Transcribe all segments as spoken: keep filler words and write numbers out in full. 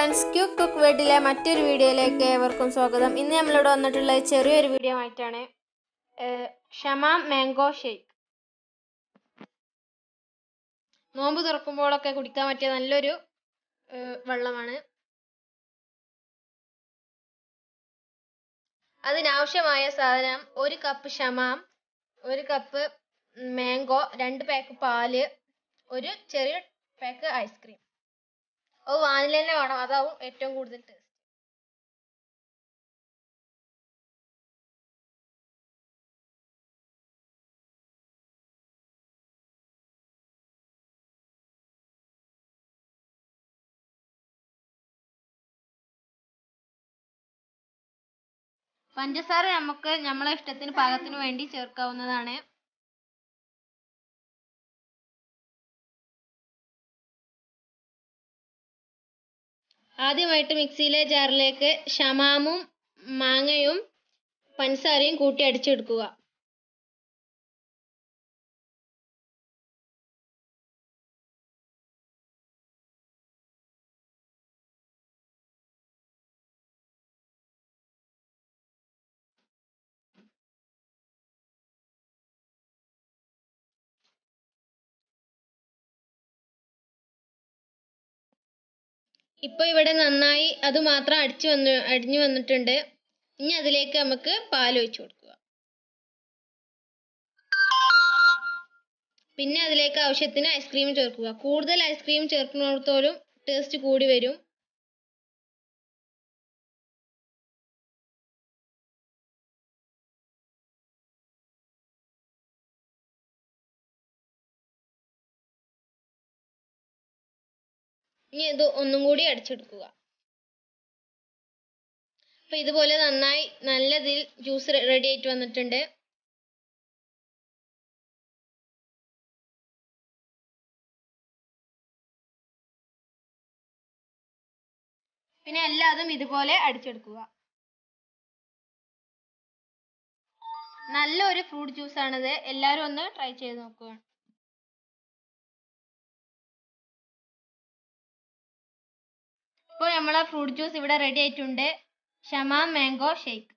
friends, Quick Cook വീഡിയോയിലെ മറ്റൊരു വീഡിയോയിലേക്ക് ഏവർക്കും സ്വാഗതം. ഇന്ന് നമ്മളിവിടെ വന്നിട്ടുള്ള ചെറിയൊരു വീഡിയോ ആയിട്ടാണ് ഷമാം മാംഗോ ഷേക്ക്. നോമ്പ് തുറക്കുമ്പോഴൊക്കെ കുടിക്കാൻ പറ്റിയ നല്ലൊരു വെള്ളമാണ്. അതിനാവശ്യമായ സാധനം ഒരു കപ്പ് ഷമാം, ഒരു കപ്പ് മാംഗോ, രണ്ട് പാക്ക് പാല്, ഒരു ചെറിയ പാക്ക് ഐസ്ക്രീം. അത് വാനില തന്നെ വേണം, അതാവും ഏറ്റവും കൂടുതൽ ടേസ്റ്റ്. പഞ്ചസാര നമുക്ക് നമ്മളെ ഇഷ്ടത്തിന് പാകത്തിന് വേണ്ടി ചേർക്കാവുന്നതാണ്. ആദ്യമായിട്ട് മിക്സിയിലെ ജാറിലേക്ക് ഷമാമും മാങ്ങയും പഞ്ചസാരയും കൂട്ടി അടിച്ചെടുക്കുക. ഇപ്പോൾ ഇവിടെ നന്നായി അത് മാത്രം അടിച്ചു വന്ന് അടിഞ്ഞു വന്നിട്ടുണ്ട്. ഇനി അതിലേക്ക് നമുക്ക് പാൽ ഒഴിച്ചു കൊടുക്കുക. പിന്നെ അതിലേക്ക് ആവശ്യത്തിന് ഐസ്ക്രീം ചേർക്കുക. കൂടുതൽ ഐസ്ക്രീം ചേർക്കുന്നിടത്തോളം ടേസ്റ്റ് കൂടി വരും. ഇനി ഇത് ഒന്നും കൂടി അടിച്ചെടുക്കുക. അപ്പൊ ഇതുപോലെ നന്നായി നല്ലതിൽ ജ്യൂസ് റെഡി ആയിട്ട് വന്നിട്ടുണ്ട്. പിന്നെ എല്ലാതും ഇതുപോലെ അടിച്ചെടുക്കുക. നല്ലൊരു ഫ്രൂട്ട് ജ്യൂസ് ആണിത്. എല്ലാവരും ഒന്ന് ട്രൈ ചെയ്ത് നോക്കുക. ഇപ്പോൾ നമ്മളെ ഫ്രൂട്ട് ജ്യൂസ് ഇവിടെ റെഡി ആയിട്ടുണ്ട്. ഷമാം മാംഗോ ഷേക്ക്.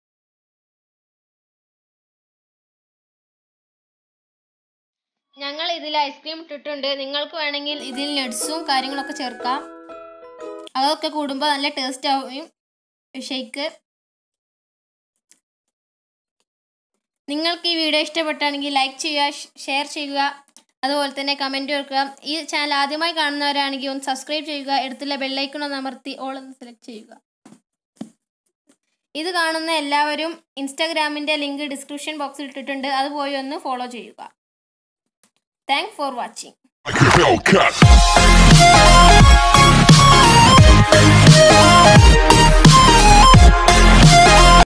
ഞങ്ങൾ ഇതിൽ ഐസ്ക്രീം ഇട്ടിട്ടുണ്ട്. നിങ്ങൾക്ക് വേണമെങ്കിൽ ഇതിൽ നട്ട്സും കാര്യങ്ങളൊക്കെ ചേർക്കാം. അതൊക്കെ കൂടുമ്പോൾ നല്ല ടേസ്റ്റ് ആവും ഷേക്ക്. നിങ്ങൾക്ക് ഈ വീഡിയോ ഇഷ്ടപ്പെട്ടാണെങ്കിൽ ലൈക്ക് ചെയ്യുക, ഷെയർ ചെയ്യുക, അതുപോലെ തന്നെ കമൻറ്റ് കൊടുക്കുക. ഈ ചാനൽ ആദ്യമായി കാണുന്നവരാണെങ്കിൽ ഒന്ന് സബ്സ്ക്രൈബ് ചെയ്യുക. അടുത്തുള്ള ബെല്ലൈക്കൺ ഒന്ന് അമർത്തി ഓൾ ഒന്ന് സെലക്ട് ചെയ്യുക. ഇത് കാണുന്ന എല്ലാവരും ഇൻസ്റ്റാഗ്രാമിൻ്റെ ലിങ്ക് ഡിസ്ക്രിപ്ഷൻ ബോക്സിൽ ഇട്ടിട്ടുണ്ട്. അത് പോയി ഒന്ന് ഫോളോ ചെയ്യുക. Thanks for watching.